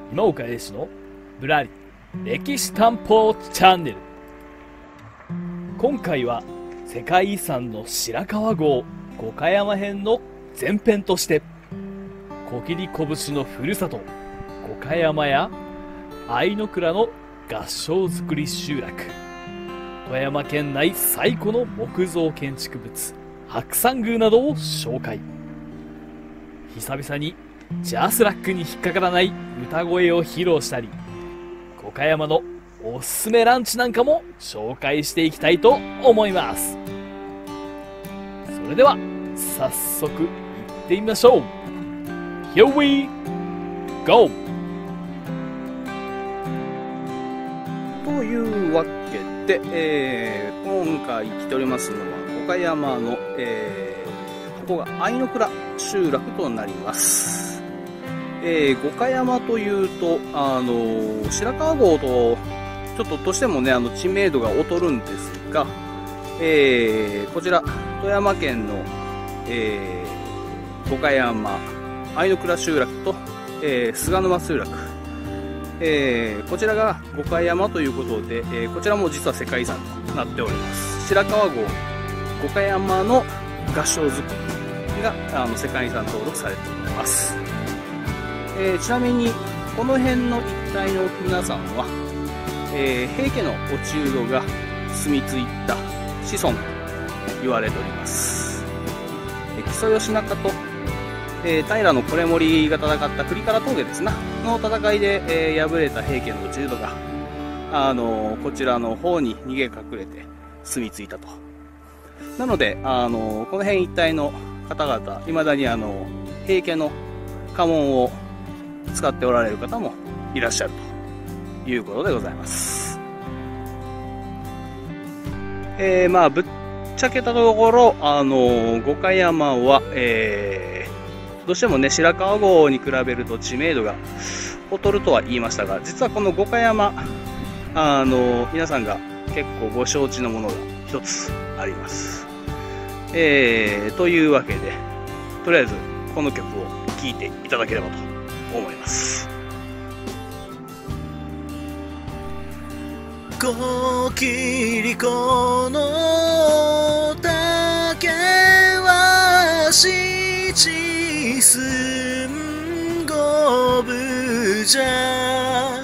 今岡英史のぶらり歴史探訪チャンネル。今回は世界遺産の白川郷五箇山編の前編として、こきりこぶしのふるさと五箇山や相倉の合掌造り集落、富山県内最古の木造建築物白山宮などを紹介。久々にジャスラックに引っかからない歌声を披露したり、五箇山のおすすめランチなんかも紹介していきたいと思います。それでは早速行ってみましょう。 Here we go! というわけで、今回来ておりますのは五箇山の、ここが相倉集落となります。五箇山というと、白川郷とちょっとどうしてもね、知名度が劣るんですが、こちら富山県の、五箇山相倉集落と、菅沼集落、こちらが五箇山ということで、こちらも実は世界遺産となっております。白川郷五箇山の合掌造りが世界遺産登録されております。ちなみにこの辺の一帯の皆さんは、平家の落人が住み着いた子孫と言われております。木曽義仲と、平の維盛が戦った栗唐峠ですなの戦いで、敗れた平家の落人がこちらの方に逃げ隠れて住み着いたと。なのでこの辺一帯の方々、いまだに平家の家紋を使っておられる方もいらっしゃるということでございます。ぶっちゃけたところ、五箇山は、どうしてもね、白川郷に比べると知名度が劣るとは言いましたが、実はこの五箇山、皆さんが結構ご承知のものが一つあります。というわけで、とりあえずこの曲を聴いていただければと思います。 こきりこの竹は七寸五分じゃ、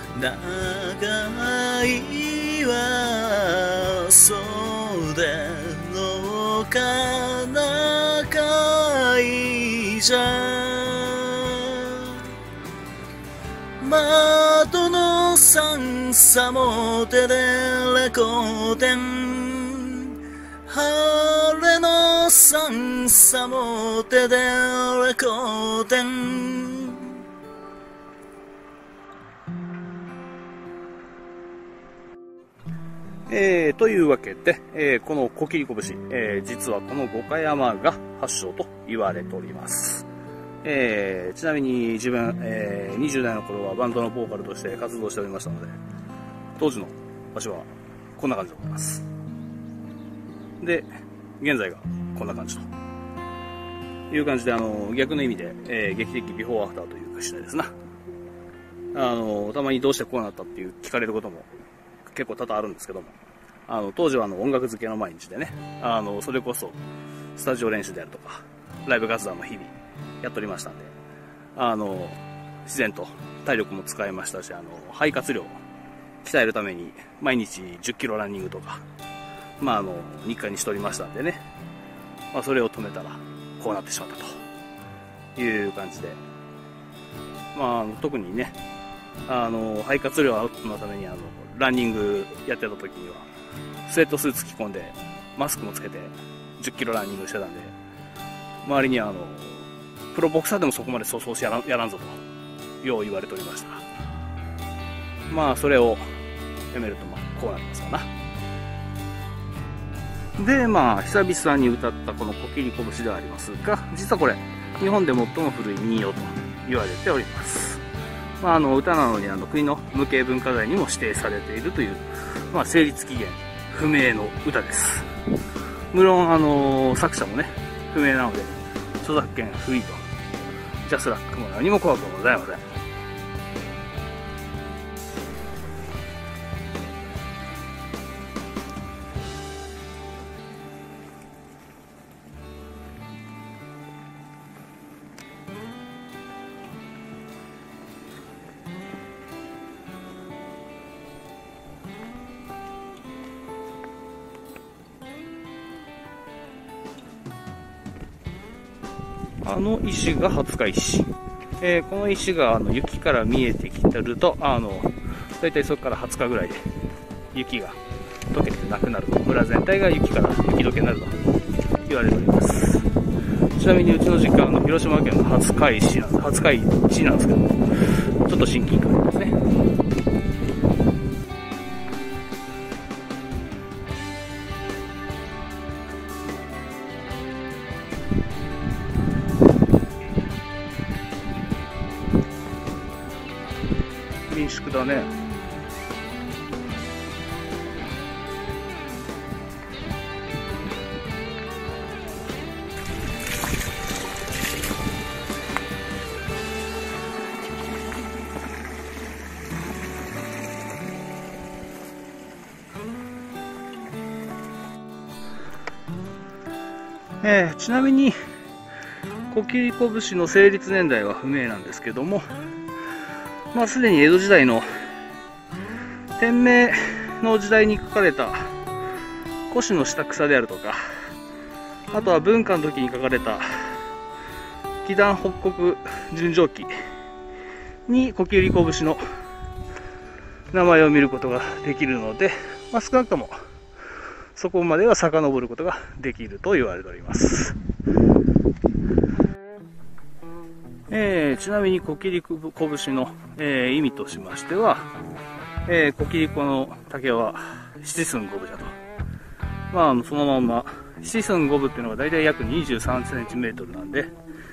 長いは袖のかなかいじゃ、窓の三さもてでれこてん、晴れの三さもてでれこてん。 というわけで、このこきりこぶし、実はこの五箇山が発祥と言われております。ちなみに自分、20代の頃はバンドのボーカルとして活動しておりましたので、当時の場所はこんな感じでございます。で、現在がこんな感じという感じで、逆の意味で、劇的ビフォーアフターというか次第ですな。たまにどうしてこうなったっていう聞かれることも結構多々あるんですけども、当時は音楽漬けの毎日でね、それこそスタジオ練習であるとかライブ活動の日々やっておりましたんで、自然と体力も使いましたし、肺活量を鍛えるために毎日10キロランニングとか、日課にしておりましたんでね、それを止めたらこうなってしまったという感じで、特にね、肺活量アップのためにランニングやってた時にはスウェットスーツ着込んでマスクもつけて10キロランニングしてたんで、周りにはプロボクサーでもそこまでそうそうやらんぞとよう言われておりました。それをやめるとこうなりますわな。で、久々に歌ったこのこきりこぶしではありますが、実はこれ日本で最も古い民謡と言われております。歌なのに国の無形文化財にも指定されているという、成立期限不明の歌です。無論作者もね不明なので著作権フリーとジャスラックも何も怖くはございません。 あの石が廿日石。この石が雪から見えてきてると、だいたいそこから20日ぐらいで雪が溶けてなくなると、村全体が雪解けになると言われております。ちなみにうちの実家は広島県の廿日市なんですけども、ちょっと親近感ありますね。民宿だね。ちなみにコキリコ節の成立年代は不明なんですけども、すでに江戸時代の天明の時代に書かれた古紙の下草であるとか、あとは文化の時に書かれた祈願北国純情記にコキリコ節の名前を見ることができるので、少なくともそこまでは遡ることができると言われております。ちなみにコキリコ節の、意味としましては、コキリコの竹は七寸五分じゃと。そのまんま、七寸五分っていうのがだいたい約23センチメートルなんで、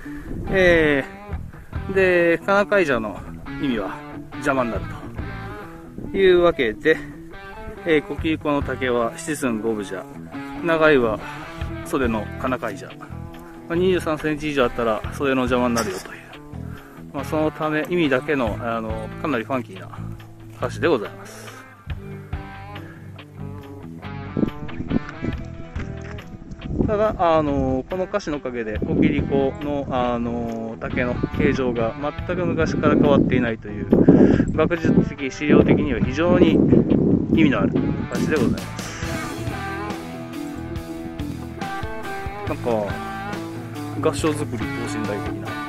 で、カナカイジャの意味は邪魔になるというわけで、コキリコの竹は七寸五分じゃ、長いは袖のカナカイジャ、23センチ以上あったら袖の邪魔になるよという、そのため意味だけの、かなりファンキーな歌詞でございます。ただこの歌詞のおかげでコキリコの、竹の形状が全く昔から変わっていないという、学術的資料的には非常に意味のある歌詞でございます。なんか合掌造り等身大的な。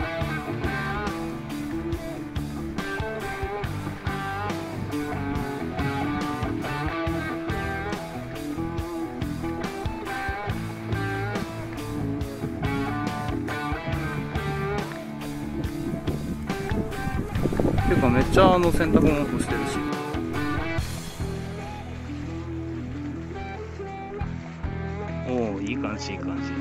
ていうかめっちゃ洗濯物干してるし。おお、いい感じいい感じ。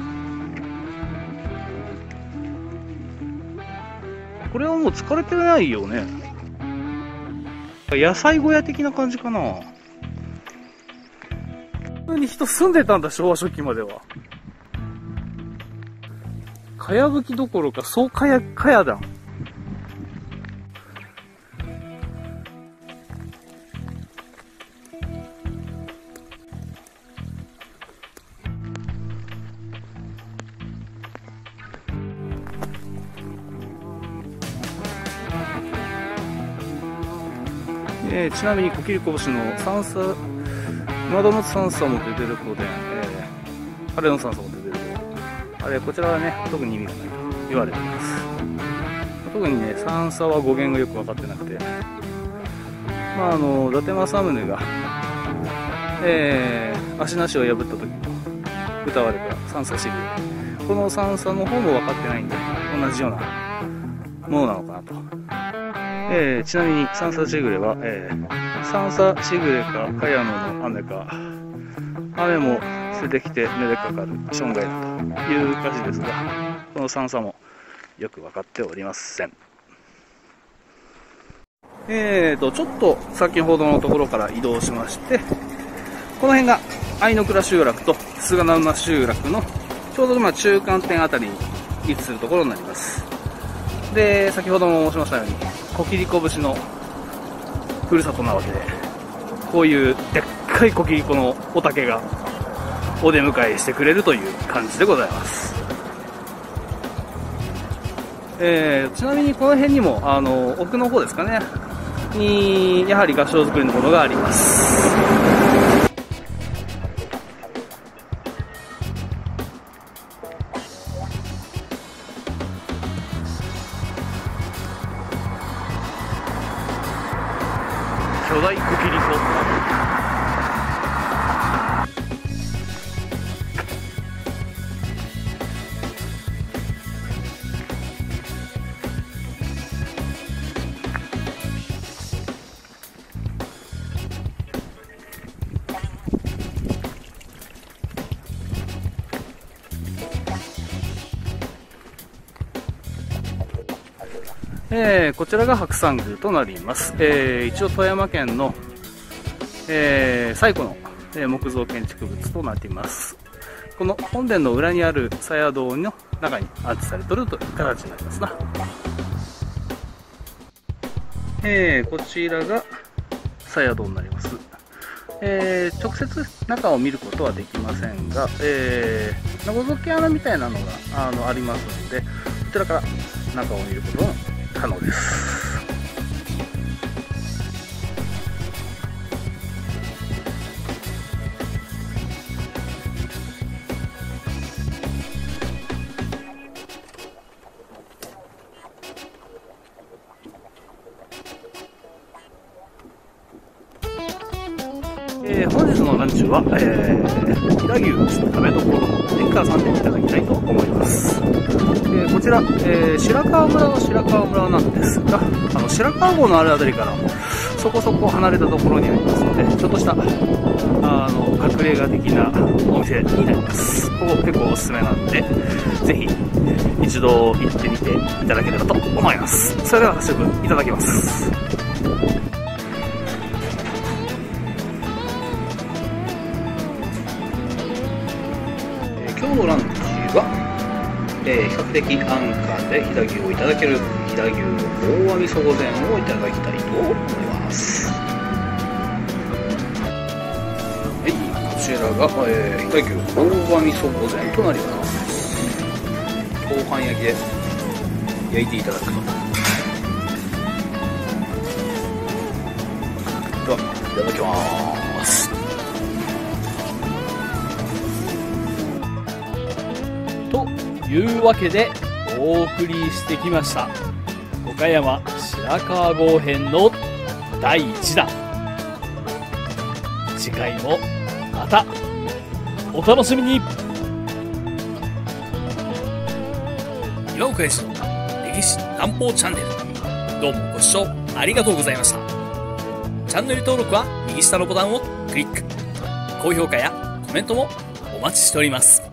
これはもう疲れてないよね。野菜小屋的な感じかな。普通に人住んでたんだ、昭和初期までは。かやぶきどころか、そうかやだ。ちなみにコキリコ節の三叉、窓の三叉も出てる子で、晴れの三叉も出てる子。あれ、こちらはね、特に意味がないと言われています。特にね、三叉は語源がよく分かってなくて、伊達政宗が、足なしを破った時に歌われた三叉しぐれ。この三叉の方も分かってないんで、同じようなものなのかなと。ちなみに三叉しぐれは、三叉しぐれか茅野の雨か、雨も捨ててきて目でかかる障害だという歌詞ですが、この三叉もよく分かっておりません。ちょっと先ほどのところから移動しまして、この辺が相倉集落と菅沼集落のちょうど今中間点あたりに位置するところになります。で、先ほども申しましたように、コキリコ節のふるさとなわけで、こういうでっかいコキリコのお竹がお出迎えしてくれるという感じでございます。ちなみにこの辺にも奥の方ですかねにやはり合掌造りのものがあります。 巨大コキリコ。こちらが白山宮となります。一応富山県の、最古の、木造建築物となっています。この本殿の裏にある鞘堂の中に安置されているという形になりますな。こちらが鞘堂になります。直接中を見ることはできませんが、覗き穴みたいなのがありますので、こちらから中を見ることも可能です。本日のランチは、飛騨牛食べどころの天川さんでいただきたいと思います。こちら、白川村は白川村なんですが、白川郷のあるあたりからそこそこ離れたところにありますので、ちょっとした隠れ家的なお店になります。ここ結構おすすめなんで、ぜひ一度行ってみていただければと思います。それでは早速いただきます。今日のランチは、比較的安価で飛騨牛をいただける飛騨牛大網そご膳をいただきたいと思います。はい、こちらが、飛騨牛大網そご膳となります。豆板焼きで焼いていただくと。では、いただきます。 というわけでお送りしてきました五箇山白川郷編の第1弾。次回もまたお楽しみに。岩岡英二の歴史探訪チャンネル、どうもご視聴ありがとうございました。チャンネル登録は右下のボタンをクリック、高評価やコメントもお待ちしております。